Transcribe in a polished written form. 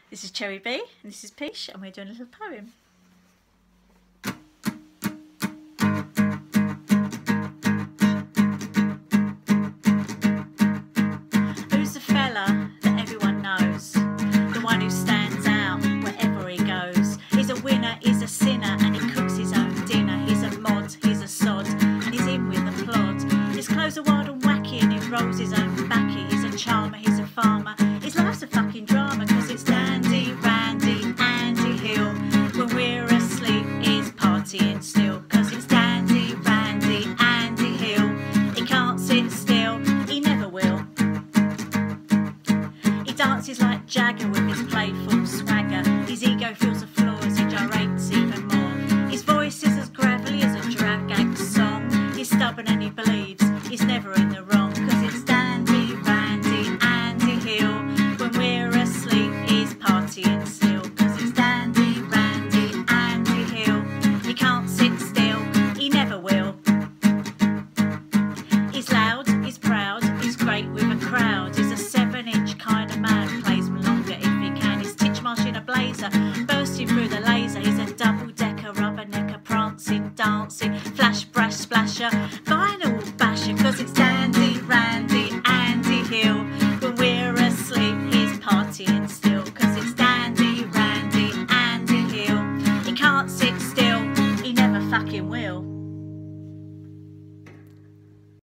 This is Cherry B and this is Peach, and we're doing a little poem. Who's the fella that everyone knows? The one who stands out wherever he goes. He's a winner, he's a sinner, and he cooks his own dinner. He's a mod, he's a sod, and he's in with the plod. His clothes are wild and wacky and he rolls his own backy. He's a charmer, he's a farmer. His life's a fucking drama, cause it's Dandy, Randy, Andy Hill. When we're asleep, he's partying still, cause it's Dandy, Randy, Andy Hill. He can't sit still, he never will. He dances like Jagger with his playful